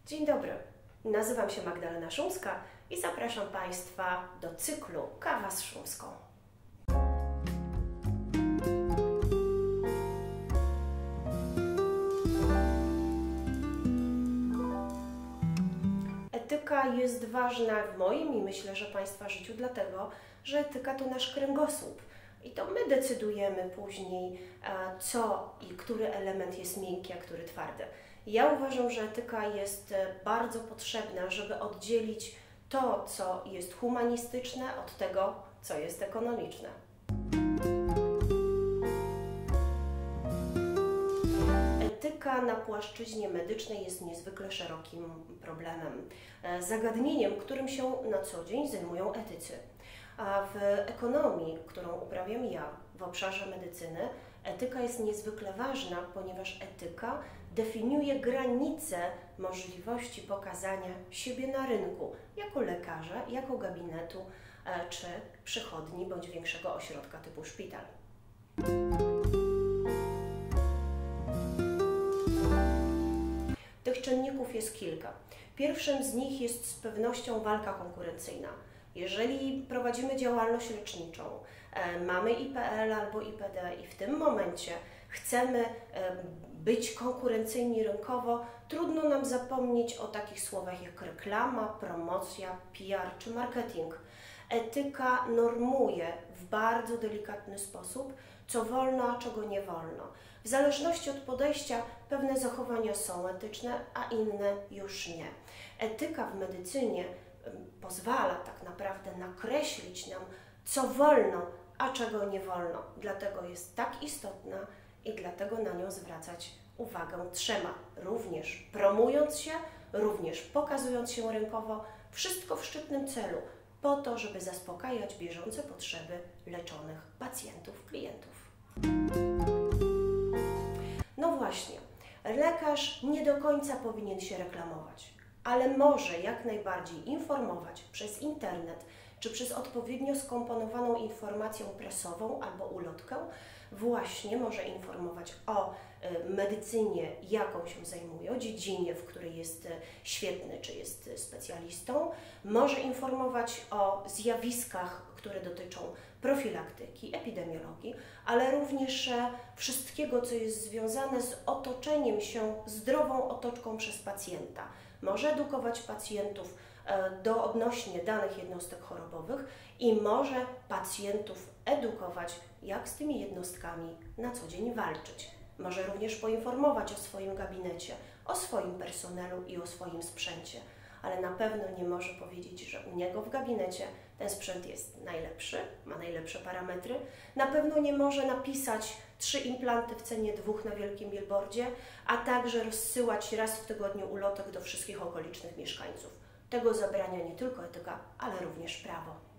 Dzień dobry, nazywam się Magdalena Szumska i zapraszam Państwa do cyklu Kawa z Szumską. Etyka jest ważna w moim i myślę, że Państwa życiu, dlatego, że etyka to nasz kręgosłup. I to my decydujemy później, co i który element jest miękki, a który twardy. Ja uważam, że etyka jest bardzo potrzebna, żeby oddzielić to, co jest humanistyczne, od tego, co jest ekonomiczne. Etyka na płaszczyźnie medycznej jest niezwykle szerokim problemem, zagadnieniem, którym się na co dzień zajmują etycy. A w ekonomii, którą uprawiam ja w obszarze medycyny, etyka jest niezwykle ważna, ponieważ etyka definiuje granice możliwości pokazania siebie na rynku jako lekarza, jako gabinetu czy przychodni bądź większego ośrodka typu szpital. Tych czynników jest kilka. Pierwszym z nich jest z pewnością walka konkurencyjna. Jeżeli prowadzimy działalność leczniczą, mamy IPL albo IPD i w tym momencie chcemy być konkurencyjni rynkowo, trudno nam zapomnieć o takich słowach jak reklama, promocja, PR czy marketing. Etyka normuje w bardzo delikatny sposób, co wolno, a czego nie wolno. W zależności od podejścia pewne zachowania są etyczne, a inne już nie. Etyka w medycynie pozwala tak naprawdę nakreślić nam, co wolno, a czego nie wolno. Dlatego jest tak istotna i dlatego na nią zwracać uwagę trzeba. Również promując się, również pokazując się rynkowo, wszystko w szczytnym celu, po to, żeby zaspokajać bieżące potrzeby leczonych pacjentów, klientów. No właśnie, lekarz nie do końca powinien się reklamować, ale może jak najbardziej informować przez internet czy przez odpowiednio skomponowaną informację prasową albo ulotkę, właśnie może informować o medycynie, jaką się zajmuje, o dziedzinie, w której jest świetny czy jest specjalistą, może informować o zjawiskach, które dotyczą profilaktyki, epidemiologii, ale również wszystkiego, co jest związane z otoczeniem się zdrową otoczką przez pacjenta. Może edukować pacjentów odnośnie danych jednostek chorobowych i może pacjentów edukować, jak z tymi jednostkami na co dzień walczyć. Może również poinformować o swoim gabinecie, o swoim personelu i o swoim sprzęcie, ale na pewno nie może powiedzieć, że u niego w gabinecie ten sprzęt jest najlepszy, ma najlepsze parametry. Na pewno nie może napisać 3 implanty w cenie 2 na wielkim billboardzie, a także rozsyłać raz w tygodniu ulotek do wszystkich okolicznych mieszkańców. Tego zabrania nie tylko etyka, ale również prawo.